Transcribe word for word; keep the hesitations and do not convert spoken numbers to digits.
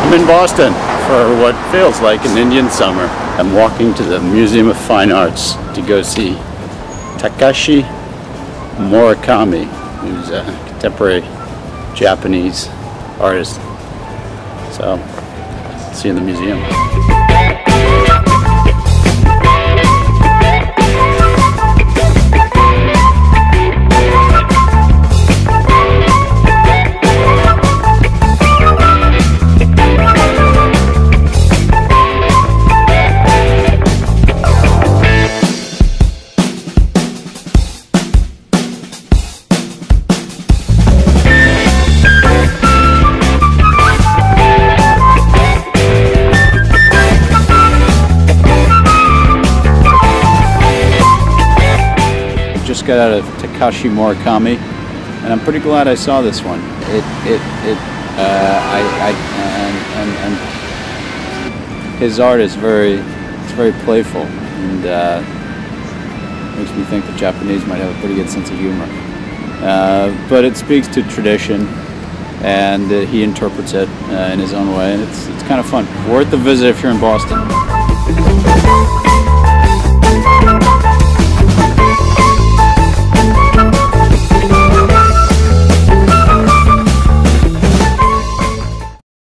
I'm in Boston for what feels like an Indian summer. I'm walking to the Museum of Fine Arts to go see Takashi Murakami, who's a contemporary Japanese artist. So, see you in the museum. Just got out of Takashi Murakami, and I'm pretty glad I saw this one. It, it, it, uh, I, I, and, and, and his art is very, it's very playful, and uh, makes me think the Japanese might have a pretty good sense of humor. Uh, but it speaks to tradition, and uh, he interprets it uh, in his own way, and it's, it's kind of fun. Worth the visit if you're in Boston.